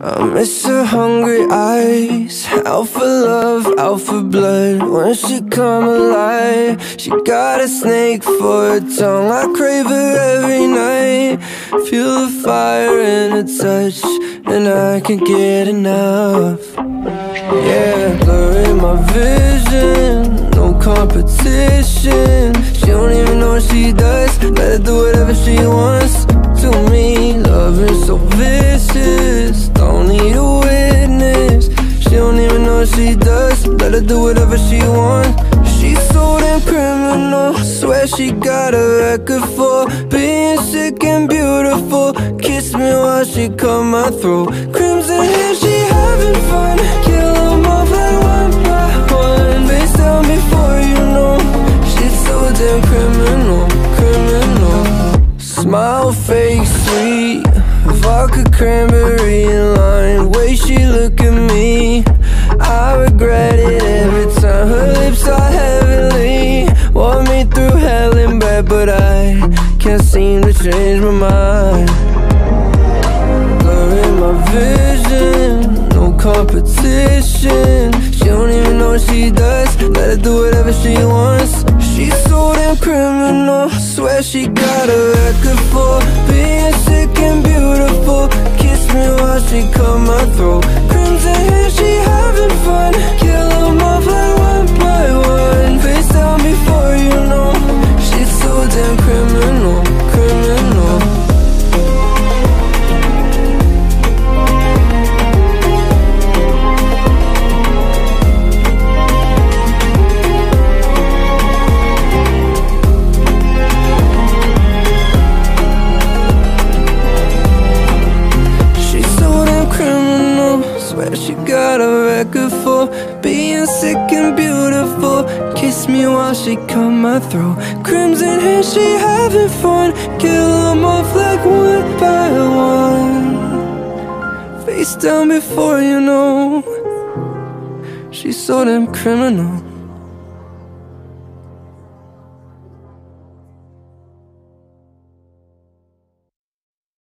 I miss her hungry eyes, out for love, out for blood. When she come alive, she got a snake for a tongue. I crave her every night, feel the fire in her touch, and I can't get enough. Yeah, blurring my vision, no competition. She don't even know what she does, let her do whatever she wants to me. Loving so vicious, don't need a witness. She don't even know what she does, let her do whatever she wants. She's so damn criminal, swear she got a record for being sick and beautiful. Kiss me while she cut my throat. Crimson hair, she having fun. Kill them off like one by one. Face down before you know. She's so damn criminal, criminal. Smile fake sweet, vodka, cranberry and lime. Way she look at me, I regret it every time. Her lips are heavenly, walk me through hell and back, but I can't seem to change my mind. Blurring my vision, no competition. She don't even know what she does, let her do whatever she wants. She's so damn criminal, swear she got a record for being sick and beautiful. Kiss me while she cut my throat. Crimson hair, she having fun. Kill them off like one by one. Face down before you know. She's so damn criminal, criminal. She got a record for being sick and beautiful. Kiss me while she cut my throat. Crimson hair, she having fun. Kill them off like one by one. Face down before you know. She's so damn criminal.